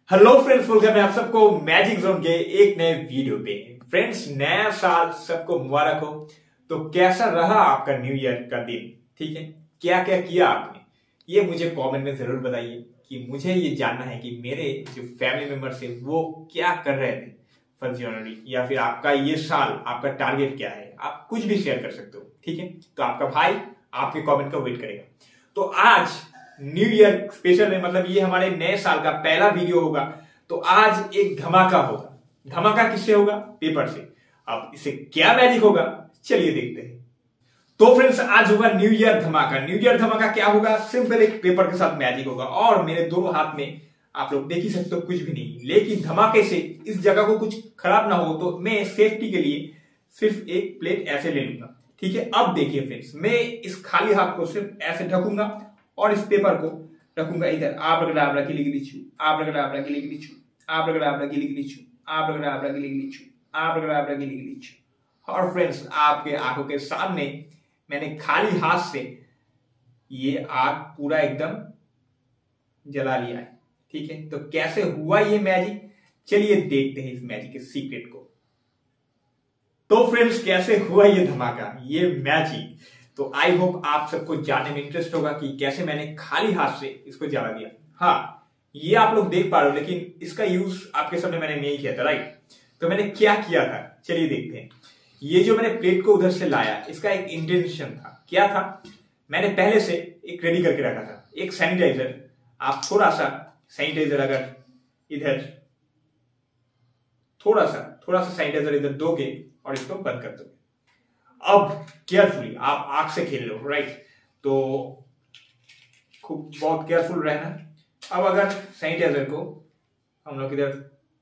Hello friends, welcome है आप सबको मैजिक जोन के एक नए वीडियो पे। फ्रेंड्स, नया साल सबको मुबारक हो। तो कैसा रहा आपका न्यू ईयर का दिन? ठीक है, क्या क्या किया आपने, ये मुझे कमेंट में जरूर बताइए कि मुझे ये जानना है कि मेरे जो फैमिली मेंबर्स है वो क्या कर रहे थे फर्स्ट जनवरी, या फिर आपका ये साल आपका टारगेट क्या है। आप कुछ भी शेयर कर सकते हो, ठीक है। तो आपका भाई आपके कमेंट का वेट करेगा। तो आज न्यू ईयर स्पेशल में, मतलब ये हमारे नए साल का पहला वीडियो होगा। तो आज एक धमाका होगा। धमाका किससे होगा? पेपर से। अब इसे क्या मैजिक होगा, चलिए देखते हैं। तो फ्रेंड्स, आज होगा न्यू ईयर धमाका। न्यू ईयर धमाका क्या होगा? सिंपल एक पेपर के साथ मैजिक होगा। और मेरे दोनों हाथ में आप लोग देख ही सकते हो, कुछ भी नहीं। लेकिन धमाके से इस जगह को कुछ खराब ना हो, तो मैं सेफ्टी के लिए सिर्फ एक प्लेट ऐसे ले लूंगा, ठीक है। अब देखिए फ्रेंड्स, मैं इस खाली हाथ को सिर्फ ऐसे ढकूंगा और इस पेपर को रखूंगा इधर। आप रगड़ा आप रखी लिख लीचू, आप रगड़ा आप रखी लिख लीचू, आप रगड़ा आप रखी लिख लीचू, आप रगड़ा आप रखी लिख लीचू, आप रगड़ा आप रखी लिख लीचू। और फ्रेंड्स, आपके आंखों के सामने मैंने खाली हाथ से ये आग पूरा एकदम जला लिया है, ठीक है। तो कैसे हुआ ये मैजिक, चलिए देखते हैं इस मैजिक के सीक्रेट को। तो फ्रेंड्स, कैसे हुआ ये धमाका, ये मैजिक? तो आई होप आप सबको जानने में इंटरेस्ट होगा कि कैसे मैंने खाली हाथ से इसको जला दिया। हाँ, ये आप लोग देख पा रहे हो, लेकिन इसका यूज आपके सामने मैंने नहीं किया था, राइट। तो मैंने क्या किया था, चलिए देखते हैं। ये जो मैंने प्लेट को उधर से लाया, इसका एक इंटेंशन था। क्या था? मैंने पहले से एक रेडी करके रखा था, एक सैनिटाइजर। आप थोड़ा सा सैनिटाइजर अगर इधर थोड़ा सा सैनिटाइजर इधर दोगे और इसको बंद कर दोगे। अब केयरफुली आप आंख से खेल लो, राइट। तो खूब बहुत केयरफुल रहना। अब अगर सैनिटाइजर को हम लोग इधर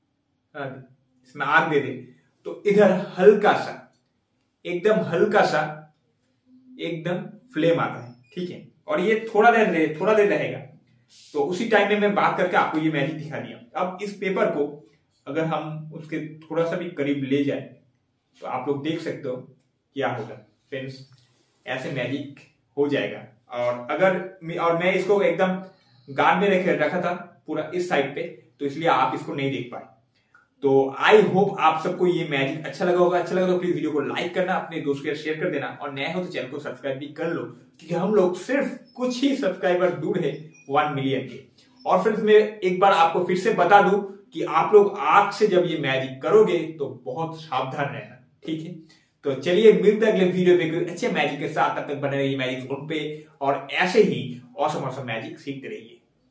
इसमें आग दे दे, तो इधर हल्का सा, एकदम हल्का सा एकदम फ्लेम आता है, ठीक है। और ये थोड़ा देर रहेगा। तो उसी टाइम में मैं बात करके आपको ये मैजिक दिखा दिया। अब इस पेपर को अगर हम उसके थोड़ा सा भी करीब ले जाए, तो आप लोग देख सकते हो क्या होगा। फ्रेंड्स, ऐसे मैजिक हो जाएगा। और मैं इसको एकदम गार्ड में रखा था पूरा इस साइड पे, तो इसलिए आप इसको नहीं देख पाए। तो आई होप आप सबको ये मैजिक अच्छा लगा होगा। अच्छा लगा तो प्लीज वीडियो को लाइक करना, अपने दोस्त के साथ शेयर कर देना, और नए हो तो चैनल को सब्सक्राइब भी कर लो, क्योंकि हम लोग सिर्फ कुछ ही सब्सक्राइबर दूर है 1 मिलियन के। और फ्रेंड्स, मैं एक बार आपको फिर से बता दूं कि आप लोग आंख से जब ये मैजिक करोगे तो बहुत सावधान रहना, ठीक है। तो चलिए मिलते हैं अगले वीडियो में कोई अच्छे मैजिक के साथ। तब तक बने रहिए मैजिक जोन पे, और ऐसे ही ऑसम मैजिक सीखते रहिए।